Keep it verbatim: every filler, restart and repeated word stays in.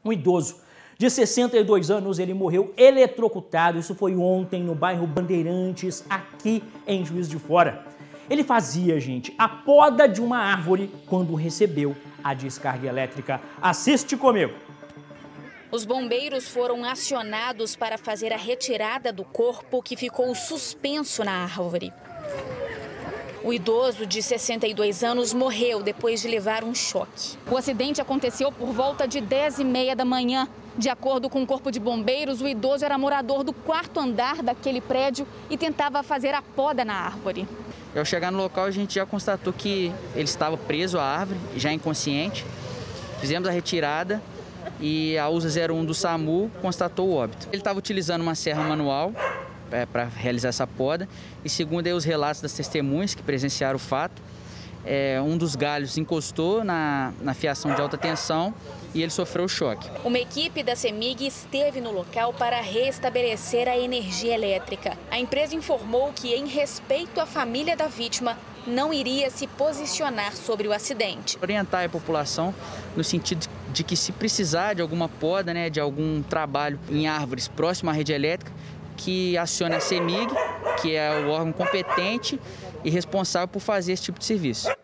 Um idoso de sessenta e dois anos, ele morreu eletrocutado. Isso foi ontem no bairro Bandeirantes, aqui em Juiz de Fora. Ele fazia, gente, a poda de uma árvore quando recebeu a descarga elétrica. Assiste comigo. Os bombeiros foram acionados para fazer a retirada do corpo que ficou suspenso na árvore. O idoso de sessenta e dois anos morreu depois de levar um choque. O acidente aconteceu por volta de dez e meia da manhã. De acordo com o Corpo de Bombeiros, o idoso era morador do quarto andar daquele prédio e tentava fazer a poda na árvore. Ao chegar no local, a gente já constatou que ele estava preso à árvore, já inconsciente. Fizemos a retirada e a U S A zero um do SAMU constatou o óbito. Ele estava utilizando uma serra manual é, para realizar essa poda e, segundo aí, os relatos das testemunhas que presenciaram o fato, é, um dos galhos encostou na, na fiação de alta tensão e ele sofreu o choque. Uma equipe da CEMIG esteve no local para restabelecer a energia elétrica. A empresa informou que, em respeito à família da vítima, não iria se posicionar sobre o acidente. Orientar a população no sentido de que, se precisar de alguma poda, né, de algum trabalho em árvores próximo à rede elétrica, que acione a CEMIG, que é o órgão competente e responsável por fazer esse tipo de serviço.